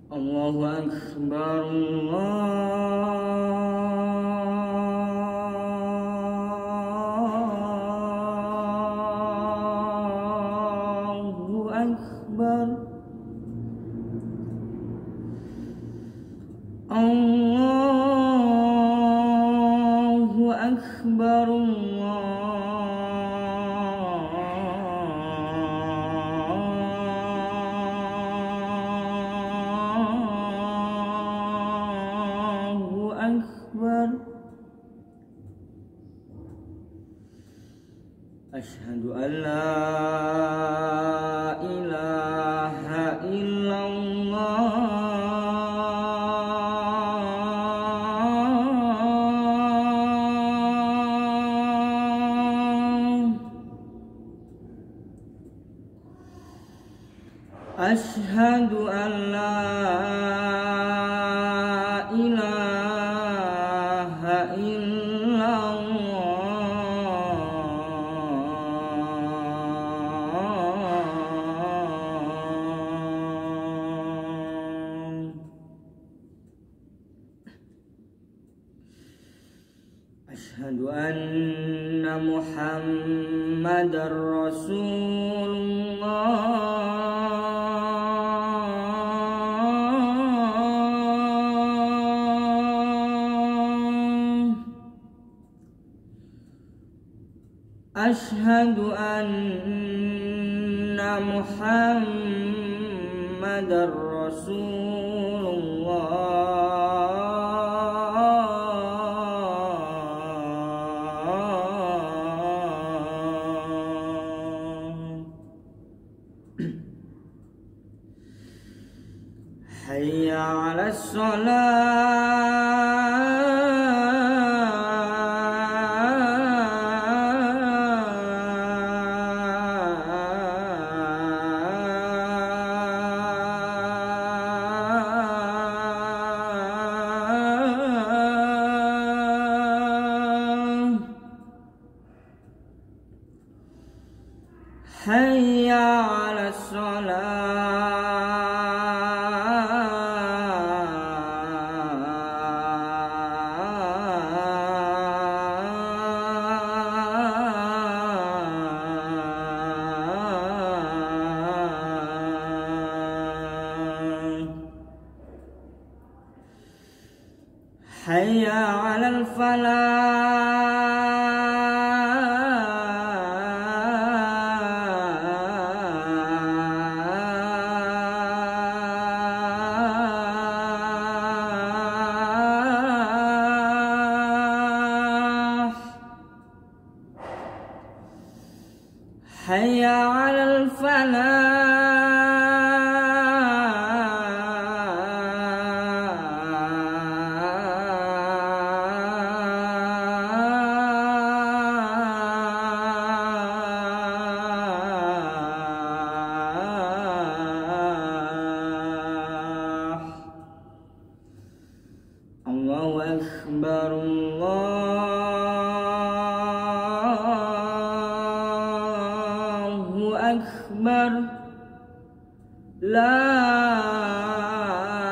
Allahu Akbar, Allahu Akbar, Allahu Akbar, Allahu Akbar. Asyhadu an la ilaha illallah. Asyhadu an la ilaha illallah. Asyhadu anna Muhammadar Rasulullah. Asyhadu anna Muhammadar Rasulullah. Hayya 'alas shalah. Hayya 'alas shalah. Hayya 'alal falah. Hayya 'alal falah. Allahu Akbar, Allahu Akbar. La